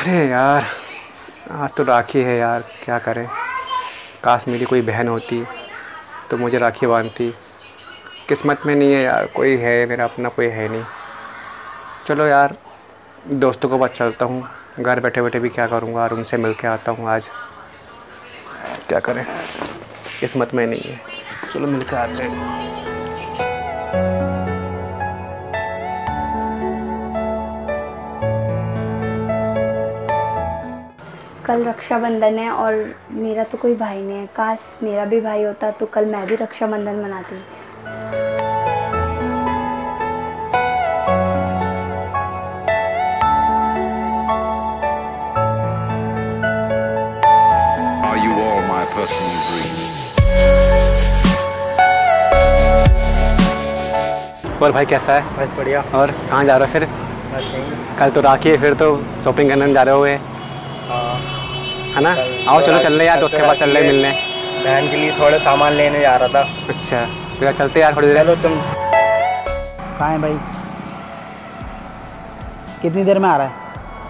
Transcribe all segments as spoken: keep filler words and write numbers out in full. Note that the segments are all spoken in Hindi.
अरे यार, आज तो राखी है यार, क्या करें। काश मेरी कोई बहन होती तो मुझे राखी बांधती। किस्मत में नहीं है यार, कोई है मेरा अपना, कोई है नहीं। चलो यार, दोस्तों को बात चलता हूँ। घर बैठे बैठे भी क्या करूँगा, और उनसे मिल के आता हूँ आज। क्या करें, किस्मत में नहीं है। चलो मिल के आते हैं। कल रक्षाबंधन है और मेरा तो कोई भाई नहीं है। काश मेरा भी भाई होता तो कल मैं भी रक्षाबंधन मनाती। Are you all my personal dreams? और भाई कैसा है? बस बढ़िया। और कहाँ जा रहे हो फिर? बस यहीं। कल तो राखी है, फिर तो शॉपिंग करने जा रहे हो हाँ, है ना? आओ चलो चल रहे यार, दोस्त के पास चल रहे मिलने। बहन के लिए थोड़े सामान लेने जा रहा था। अच्छा तो यार चलते यार थोड़ी देर। चलो तुम। कहाँ है भाई? कितनी देर में आ रहा है?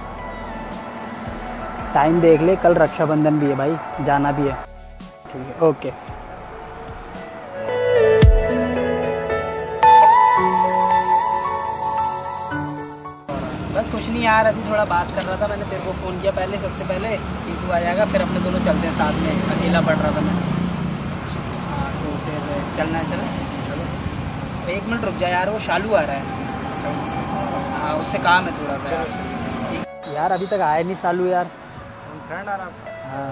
टाइम देख ले, कल रक्षाबंधन भी है भाई, जाना भी है। ठीक है, ओके। बस कुछ नहीं यार, अभी थोड़ा बात कर रहा था, मैंने तेरे को फ़ोन किया पहले, सबसे पहले कि तू आ जाएगा, फिर अपने दोनों चलते हैं साथ में। अकेला पड़ रहा था मैं। हाँ तो फिर चलना है, चलो चलो। एक मिनट रुक जा यार, वो शालू आ रहा है। हाँ उससे काम है थोड़ा सा। ठीक यार, अभी तक आया नहीं शालू यार। फ्रेंड आ रहा? हाँ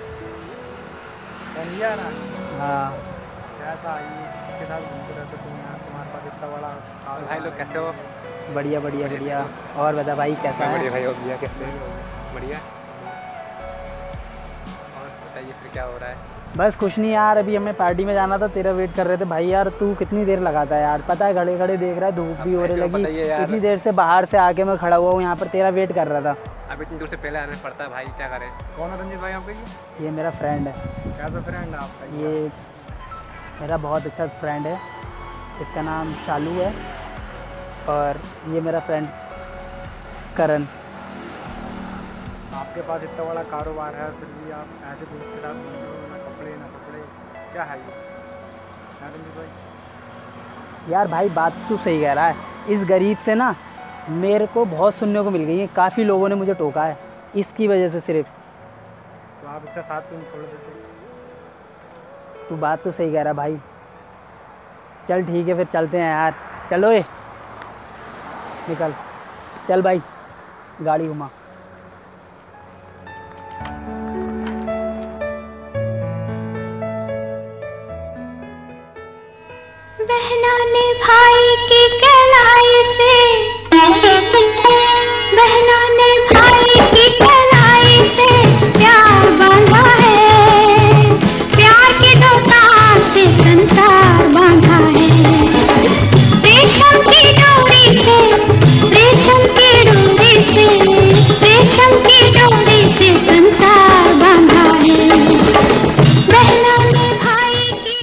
आ रहा? हाँ। कैसा इसके साथ घूमते रहते तुम यार, तुम्हारे पास इतना बड़ा। भाई लोग कैसे हो? बढ़िया बढ़िया बढ़िया। और बता भाई कैसा है? बढ़िया भाई, हो भैया कैसे हो? बढ़िया। और बताइए फिर क्या हो रहा है? बस कुछ नहीं यार, अभी हमें पार्टी में जाना था, तेरा वेट कर रहे थे भाई। यार तू कितनी देर लगाता है यार, पता है घड़े घड़े देख रहा है, धूप भी होने लगी। इतनी देर से बाहर से आके मैं खड़ा हुआ हूँ यहाँ पर, तेरा वेट कर रहा था। अब इतनी दूर से पहले आना पड़ता है भाई, क्या करें। कौन है रंजीत भाई आपके? ये मेरा फ्रेंड है। कैसा फ्रेंड है आपका? ये मेरा बहुत अच्छा फ्रेंड है, इसका नाम शालू है। और ये मेरा फ्रेंड करण। आपके पास इतना बड़ा कारोबार है, फिर भी आप ऐसे दोस्त के साथ घूमते हो, ना कपड़े ना कपड़े, क्या है ये? क्या रंजीत भाई? यार भाई बात तू सही कह रहा है, इस गरीब से ना मेरे को बहुत सुनने को मिल गई है। काफ़ी लोगों ने मुझे टोका है इसकी वजह से सिर्फ। तो आप इसका साथ क्यों छोड़ देते? तू बात तो सही कह रहा भाई। चल ठीक है, फिर चलते हैं यार। चलो ये निकल, चल भाई गाड़ी घुमा। बहना ने भाई की कलाई से, बहना ने भाई की कलाई से प्यार बांधा है, प्यार के दो तार से संसार बांधा है। रेशम की डोरी से, रेशम की डोरी से, रेशम की डोरी से संसार बांधा है। बहना ने भाई की।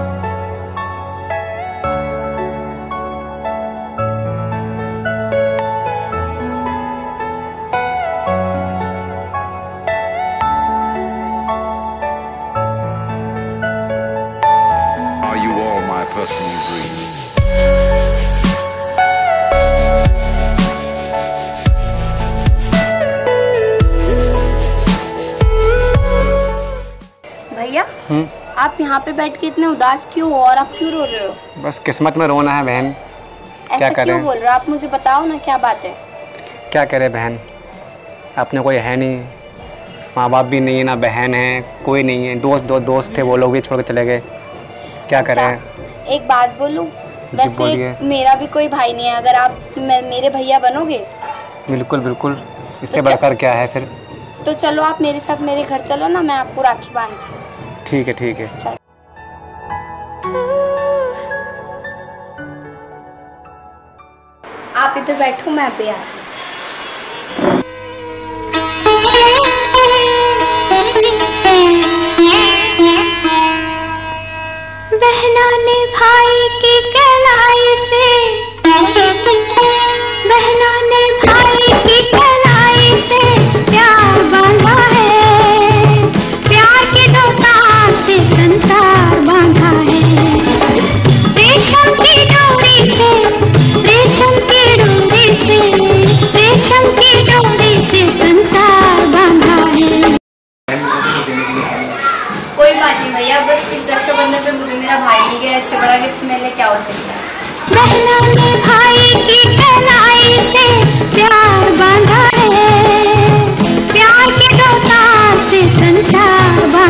Are you all my personal dreams? भैया आप यहाँ पे बैठ के इतने उदास क्यों हो और आप क्यों रो रहे हो? बस किस्मत में रोना है बहन। ऐसा करें? क्यों बोल रहे हो आप? मुझे बताओ ना क्या बात है। क्या करे बहन, अपने कोई है नहीं, माँ बाप भी नहीं है, ना बहन है, कोई नहीं है। दोस्त दो दोस्त थे, वो लोग भी छोड़ के चले गए। क्या अच्छा, करें। एक बात बोलूं, वैसे एक, मेरा भी कोई भाई नहीं है। अगर आप मे, मेरे भैया बनोगे? बिल्कुल बिल्कुल, इससे तो बढ़कर क्या है फिर। तो चलो आप मेरे साथ मेरे घर चलो ना, मैं आपको राखी बांधती हूँ। ठीक है ठीक है। चलो। आप इधर बैठो, मैं अभी आती हूँ। बहना ने भाई की कलाई से, बहना ने भाई की कलाई से इस रक्षाबंधन पे मुझे मेरा भाई नहीं गया, इससे बड़ा गिफ्ट मेरे लिए क्या हो सकता है। बहनों ने भाई की कलाई से प्यार बांधा है, प्यार के दो तार से संसार बांधा